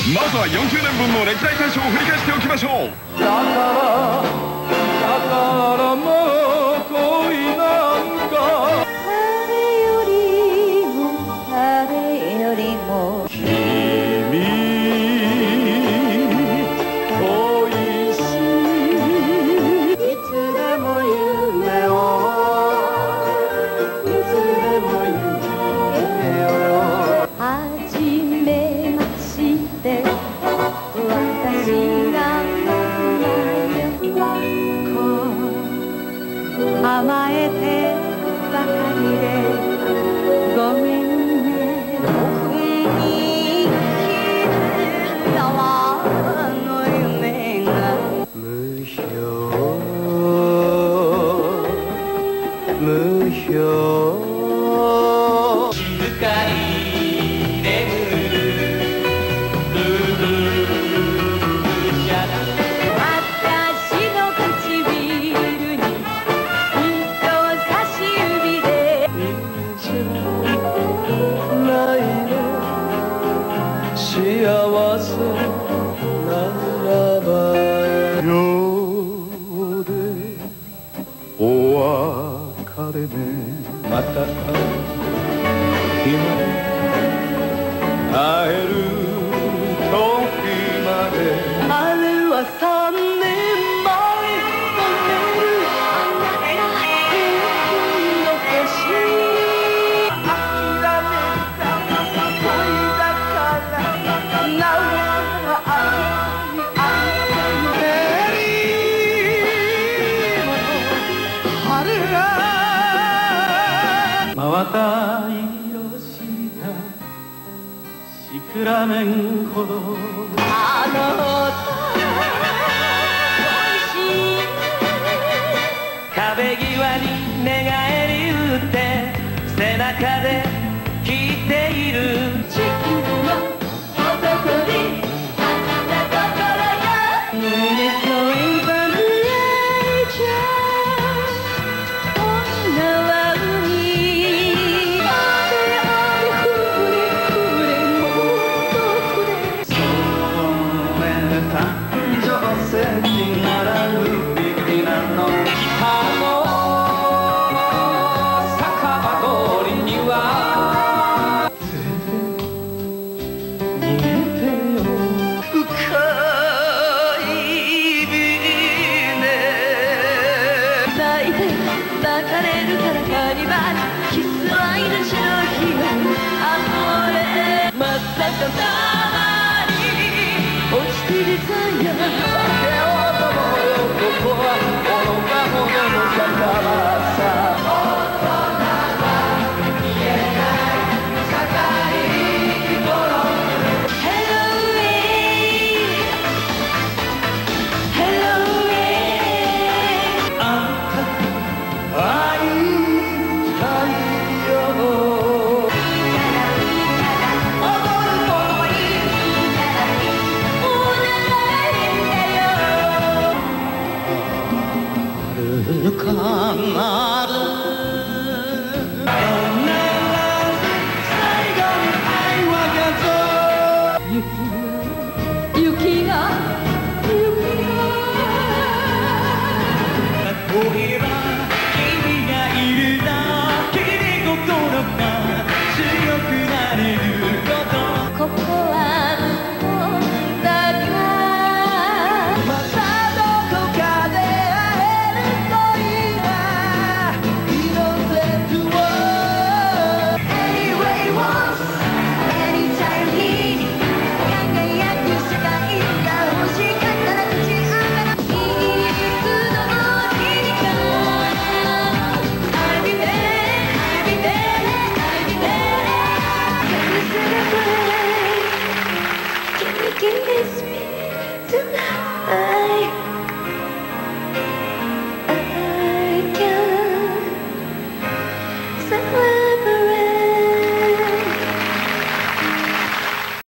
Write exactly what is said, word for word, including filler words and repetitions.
まずはよんじゅうねんぶんの歴代大賞を振り返しておきましょう。だからだからもう恋なんか誰よりも誰よりも君恋しいいつでも夢をいつでも夢を始めまして私が甘えてばかりでごめんね僕に消えたわあの夢が無表無表静かに眠る私の唇に幸せならば秒でお別れねまた今会える時まであれは三年前また色したシクラメンほどあの恋しい壁際に寝返り打って背中で聞いている地球の男にあなた心が胸といばぬれちゃう女は抱かれるからカニバルキスは命の日があふれまさかたまに落ちて出たや酒を飲もうよここは愚か者の酒場さ大人は見えない社会に転ぶ Hello way Hello way あんた会いたいよ踊る子もいい踊られんだよ遥かなる最後の愛はがぞ雪が雪が恋は君がいるだけで心が強くなれることここはどこだかまたどこかで会えるといいな We don't let the world Anyway once Anytimeに輝く世界が欲しかったら口上がらいつの日にかI'll be there I'll be there I'll be there Can we celebrate Can we kiss me tonight